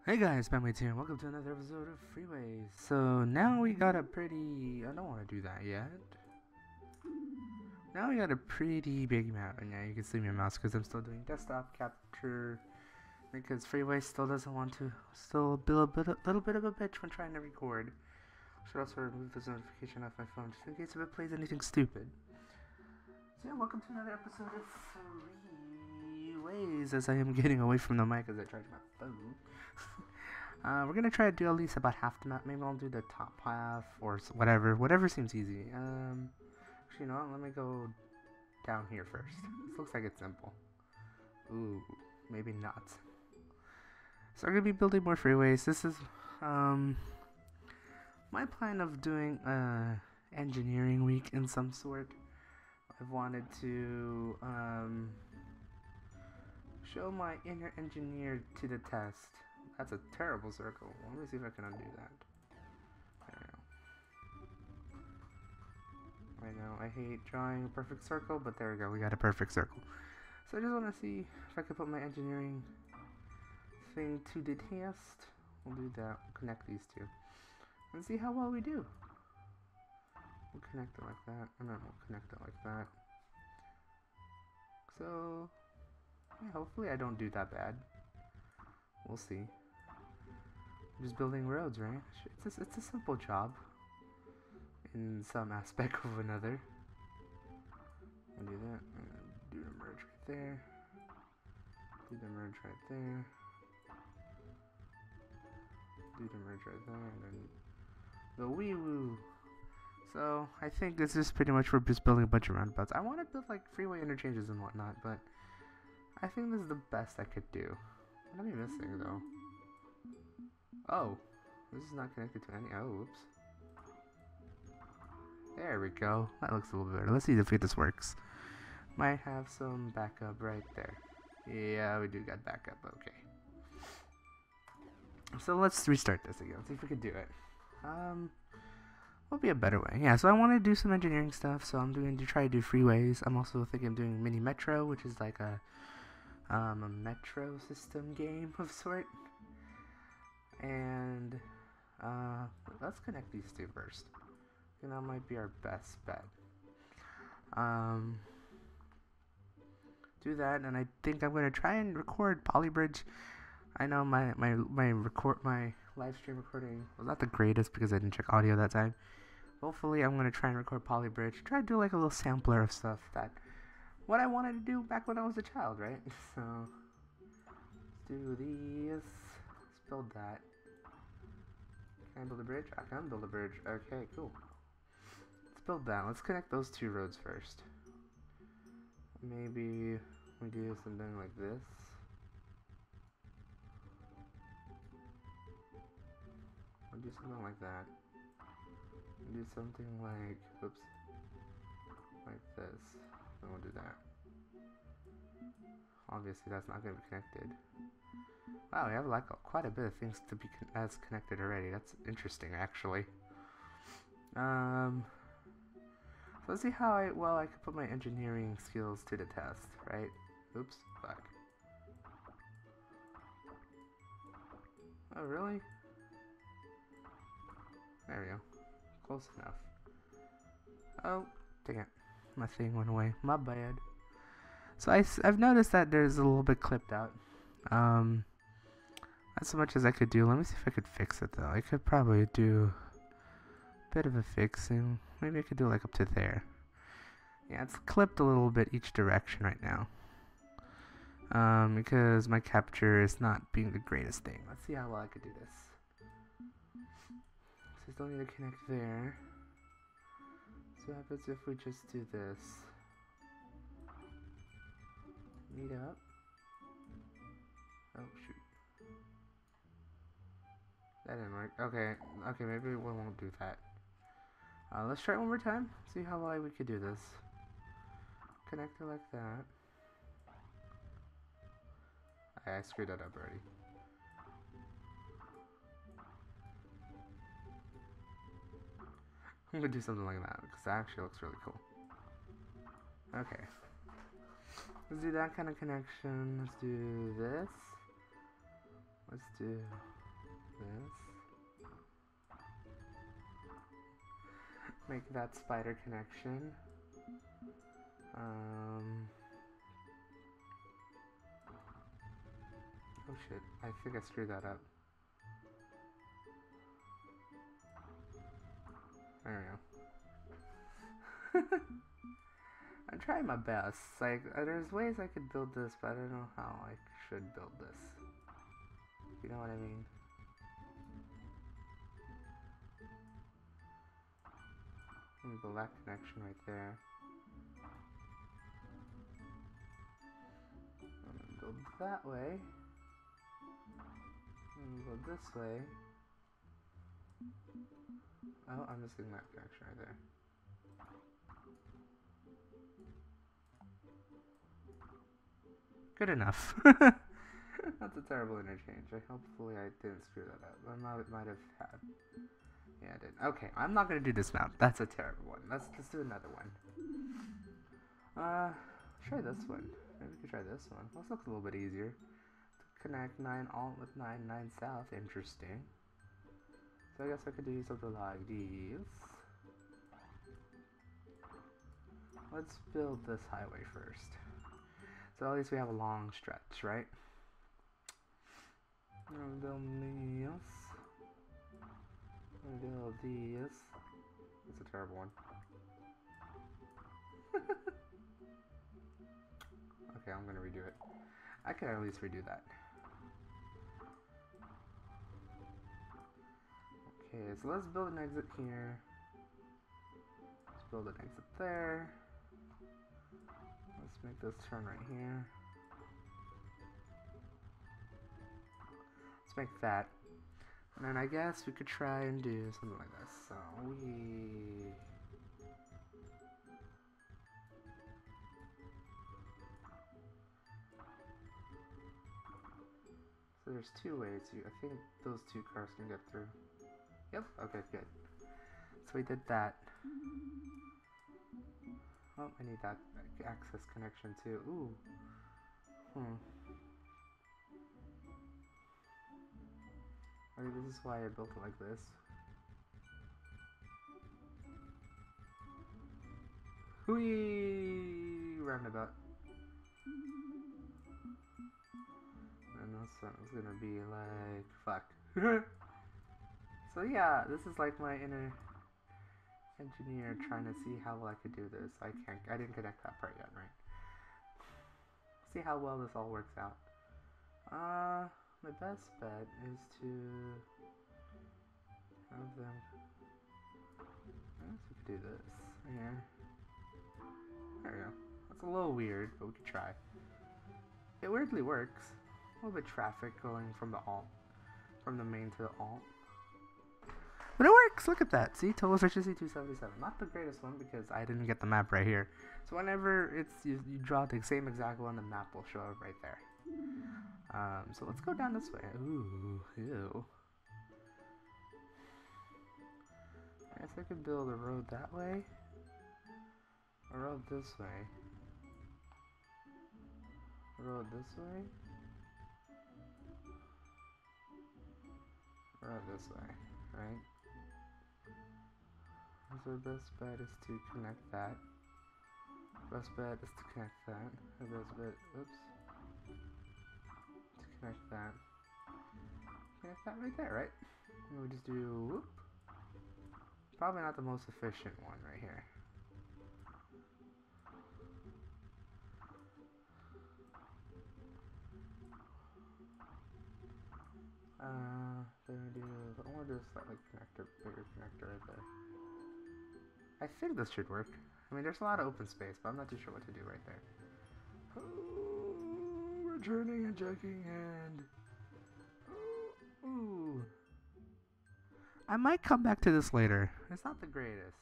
Hey guys, Benwaits here, and welcome to another episode of Freeways. So now we got a pretty... I don't want to do that yet. Now we got a pretty big map, and yeah, you can see my mouse because I'm still doing desktop capture. Because Freeways still doesn't want to... Still a little bit of a bitch when trying to record. Should also remove this notification off my phone just in case if it plays anything stupid. So yeah, welcome to another episode of Freeways as I am getting away from the mic as I charge my phone. We're gonna try to do at least about half the map. Maybe I'll do the top half or whatever seems easy. Actually, you know what? Let me go down here first. This looks like it's simple. Ooh, maybe not. So I'm gonna be building more freeways. This is my plan of doing engineering week in some sort. I've wanted to show my inner engineer to the test. That's a terrible circle. Let me see if I can undo that. I know, I hate drawing a perfect circle, but there we go, we got a perfect circle. So I just want to see if I can put my engineering thing to the test. We'll do that, we'll connect these two. And see how well we do. We'll connect it like that, and then we'll connect it like that. So, yeah, hopefully I don't do that bad. We'll see. Just building roads, right? It's a simple job in some aspect of another. I'll do that. I'm gonna do the merge right there. Do the merge right there. Do the merge right there, and then the wee woo. So I think this is pretty much we're just building a bunch of roundabouts. I want to build like freeway interchanges and whatnot, but I think this is the best I could do. What am I missing though? Oh, this is not connected to any. Oh, oops. There we go. That looks a little better. Let's see if this works. Might have some backup right there. Yeah, we do got backup. Okay. So let's restart this again. See if we can do it. What would be a better way? Yeah. So I want to do some engineering stuff. So I'm going to try to do freeways. I'm also thinking of doing mini metro, which is like a metro system game of sort. And let's connect these two first. And that might be our best bet. Do that, and I think I'm gonna try and record Polybridge. I know my live stream recording was not the greatest because I didn't check audio that time. Hopefully, I'm gonna try and record Polybridge. Try to do like a little sampler of stuff that what I wanted to do back when I was a child, right? So let's do these. Let's build that. Can I build a bridge? I can build a bridge. Okay, cool. Let's build that. Let's connect those two roads first. Maybe we do something like this. We'll do something like that. We'll do something like, oops, like this. And we'll do that. Obviously, that's not going to be connected. Wow, we have like quite a bit of things to be that's connected already. That's interesting, actually. So let's see how well I can put my engineering skills to the test, right? Oops, fuck. Oh, really? There we go. Close enough. Oh, dang it. My thing went away. My bad. So I've noticed that there's a little bit clipped out. That's as much as I could do. Let me see if I could fix it though. I could probably do a bit of a fixing. Maybe I could do like up to there. Yeah, it's clipped a little bit each direction right now. Because my capture is not being the greatest thing. Let's see how well I could do this. So I still need to connect there. So what happens if we just do this? Meet up. Oh shoot. That didn't work. Okay, maybe we won't do that. Let's try it one more time. See how well we could do this. Connect it like that. I screwed that up already. I'm gonna do something like that because that actually looks really cool. Okay. Let's do that kind of connection. Let's do this. Let's do make that spider connection. Oh shit, I think I screwed that up. There we go. I'm trying my best. Like, there's ways I could build this, but I don't know how I should build this. You know what I mean? Let me build that connection right there. I'm gonna build that way. And go this way. Oh, I'm missing that connection right there. Good enough. That's a terrible interchange. Hopefully I didn't screw that up. I might have had. Yeah, I did. Okay, I'm not gonna do this map. That's a terrible one. Let's do another one. Try this one. Maybe we could try this one. This looks a little bit easier. Connect 9 alt with 9 south. Interesting. So I guess I could do something like these. Let's build this highway first. So at least we have a long stretch, right? I'm gonna build these. I'm gonna build these. That's a terrible one. Okay, I'm gonna redo it. I can at least redo that. Okay, so let's build an exit here. Let's build an exit there. Let's make this turn right here. Let's make that. And then I guess we could try and do something like this. So there's two ways. I think those two cars can get through. Yep, okay, good. So we did that. Oh, I need that access connection too. Ooh. Okay, this is why I built it like this. Whee! Roundabout. And this one is gonna be like, fuck. So yeah, this is like my inner engineer trying to see how well I could do this. I didn't connect that part yet, right? See how well this all works out. My best bet is to have them. I guess we could do this here. There we go. That's a little weird, but we could try. It weirdly works. A little bit of traffic going from the alt, from the main to the alt. But it works! Look at that. See? Total efficiency 277. Not the greatest one because I didn't get the map right here. So whenever you draw the same exact one, the map will show up right there. So let's go down this way. Ooh, ew. I guess I could build a road that way. A road this way. A road this way. A road this way, right? So the best bet is to connect that. Best bet is to connect that. The best bet, oops. To connect that. Connect that right there, right? And we just do whoop. Probably not the most efficient one right here. Then we do, I want to do a slightly bigger connector right there. I think this should work. I mean, there's a lot of open space, but I'm not too sure what to do right there. Oh, returning and checking and... Ooh. I might come back to this later. It's not the greatest.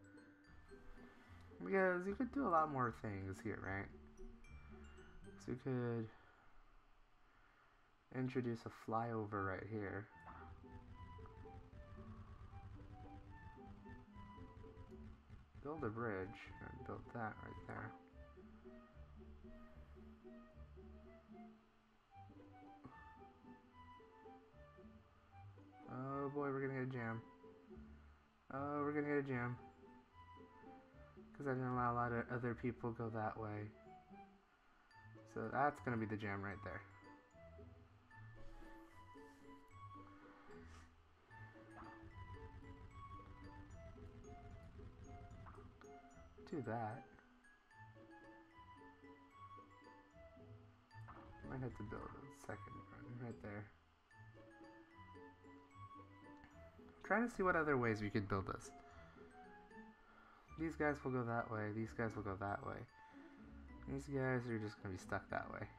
Because you could do a lot more things here, right? So you could introduce a flyover right here. Build a bridge and build that right there. Oh boy, we're gonna get a jam. Oh, we're gonna get a jam. Because I'm going to allow a lot of other people go that way. So that's going to be the jam right there. Do that. Might have to build a second one right there. I'm trying to see what other ways we could build this. These guys will go that way. These guys will go that way. These guys are just going to be stuck that way.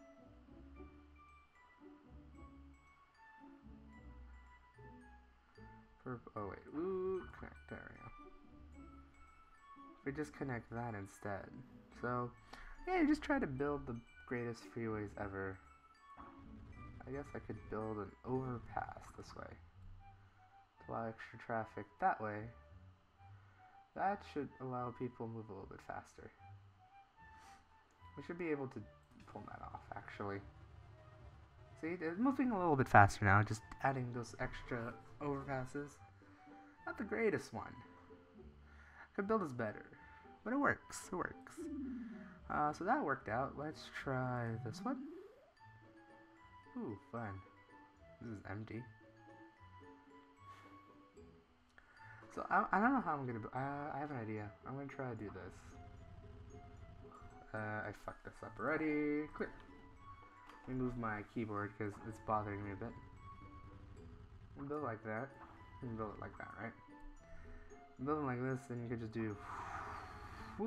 Oh wait, ooh, connect, there we go. We just connect that instead. So, yeah, you just try to build the greatest freeways ever. I guess I could build an overpass this way to allow extra traffic that way. That should allow people to move a little bit faster. We should be able to pull that off, actually. See, it's moving a little bit faster now, just adding those extra overpasses. Not the greatest one. Could build this better, but it works. It works. So that worked out. Let's try this one. Ooh, fun. This is empty. So I don't know how I'm gonna. I have an idea. I'm gonna try to do this. I fucked this up already. Clear. Let me move my keyboard because it's bothering me a bit. And build like that. And build it like that, right? Build it like this, then you could just do whoop.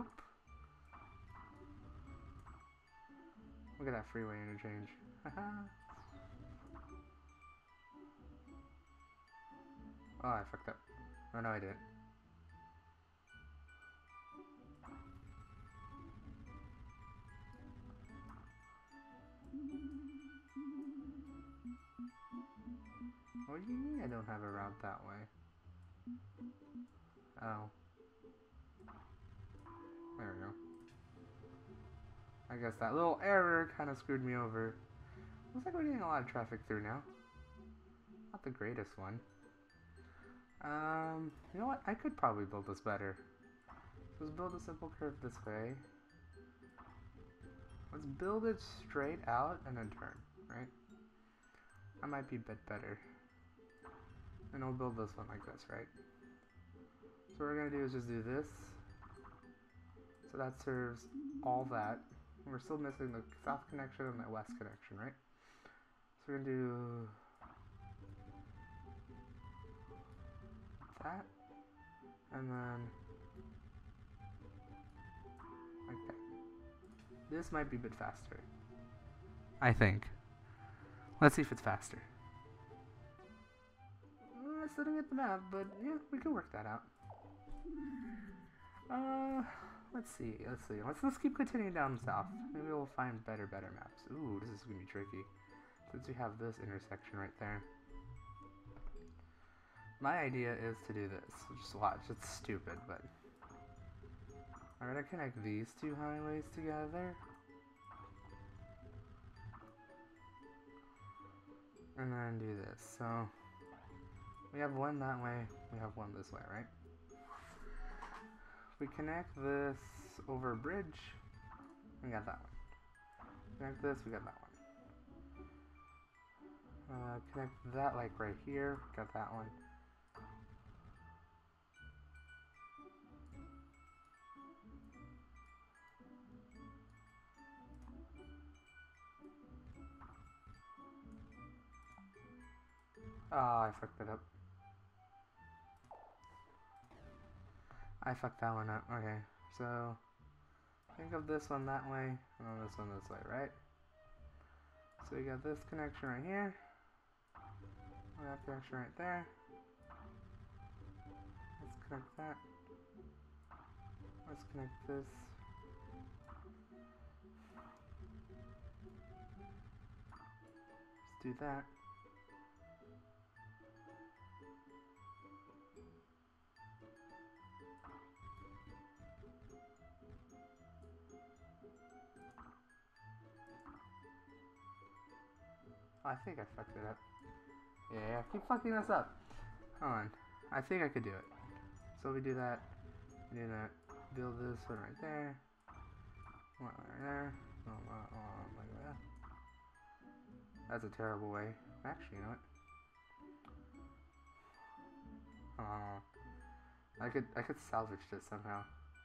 Look at that freeway interchange. Oh, I fucked up. Oh no, I didn't. What do you mean I don't have a route that way? Oh. There we go. I guess that little error kind of screwed me over. Looks like we're getting a lot of traffic through now. Not the greatest one. You know what? I could probably build this better. Let's build a simple curve this way. Let's build it straight out and then turn, right? That might be a bit better. And I'll build this one like this, right? So what we're going to do is just do this. So that serves all that. And we're still missing the south connection and the west connection, right? So we're going to do that. And then like that. This might be a bit faster. I think. Let's see if it's faster. I still didn't get the map, but yeah, we can work that out. Let's see. Let's keep continuing down south. Maybe we'll find better maps. Ooh, this is gonna be tricky. Since we have this intersection right there. My idea is to do this. Just watch. It's stupid, but I'm gonna connect these two highways together. And then do this. So we have one that way, we have one this way, right? We connect this over a bridge, we got that one. Connect this, we got that one. Connect that like right here, got that one. Oh, I fucked it up. I fucked that one up. Okay, so think of this one that way, and this one this way, right? So we got this connection right here, that connection right there. Let's connect that. Let's connect this. Let's do that. I think I fucked it up. Yeah, I keep fucking this up. Hold on. I think I could do it. So we do that, build this one right there. One right there. Like that. That's a terrible way. Actually, you know what? I could salvage this somehow.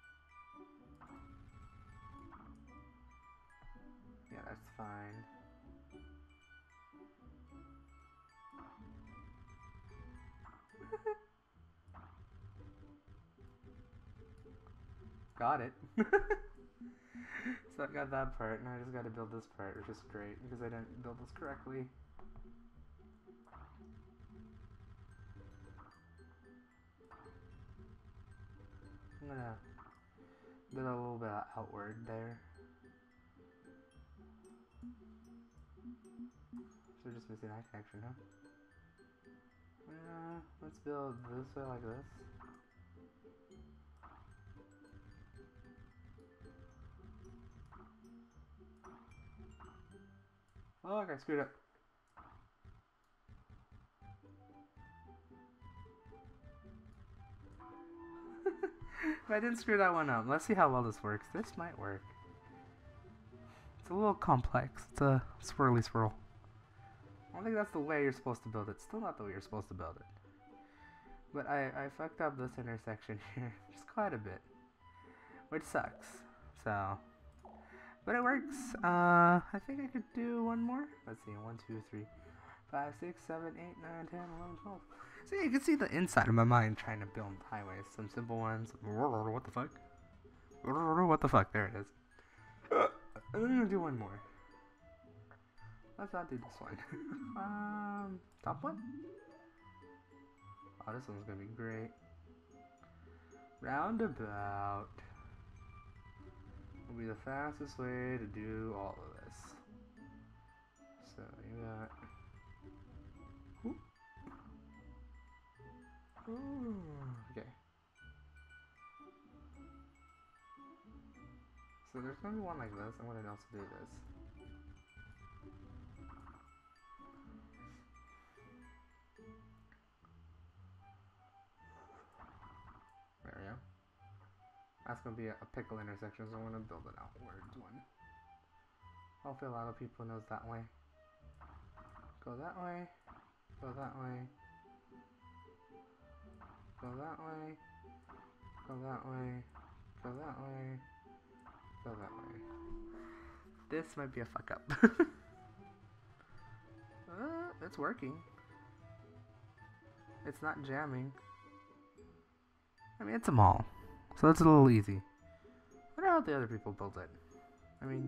Yeah, that's fine. Got it. So I got that part, and I just got to build this part, which is great because I didn't build this correctly. I'm gonna build a little bit outward there. So we're just missing that connection, huh? Let's build this way like this. Oh, look, I screwed up. If I didn't screw that one up, let's see how well this works. This might work. It's a little complex. It's a swirly swirl. I don't think that's the way you're supposed to build it. Still not the way you're supposed to build it. But I fucked up this intersection here just quite a bit, which sucks. So, but it works. I think I could do one more. Let's see, 1, 2, 3, 5, 6, 7, 8, 9, 10, 11, 12. So yeah, you can see the inside of my mind trying to build highways. Some simple ones. What the fuck? What the fuck? There it is. I'm gonna do one more. Let's not do this one. Top one? Oh, this one's gonna be great. Roundabout will be the fastest way to do all of this. So you got. Ooh. Okay. So there's gonna be one like this. I'm gonna also do this. There we go. That's gonna be a pickle intersection, so I'm gonna build an outwards one. Hopefully a lot of people knows that way. Go that way. Go that way. Go that way. Go that way. Go that way. Go that way. This might be a fuck up. It's working. It's not jamming. I mean, it's a mall, so it's a little easy. I wonder how the other people build it. I mean,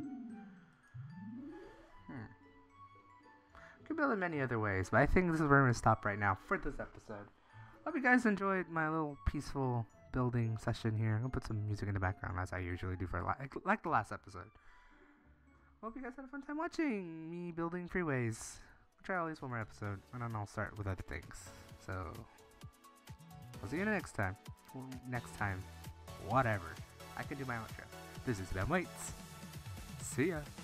could build it many other ways, but I think this is where I'm gonna stop right now for this episode. Hope you guys enjoyed my little peaceful building session here. I'll put some music in the background as I usually do for like the last episode. Hope you guys had a fun time watching me building freeways. We'll try at least one more episode, and then I'll start with other things. So, I'll see you next time. Whatever. I can do my outro. This is Ben Waits. See ya.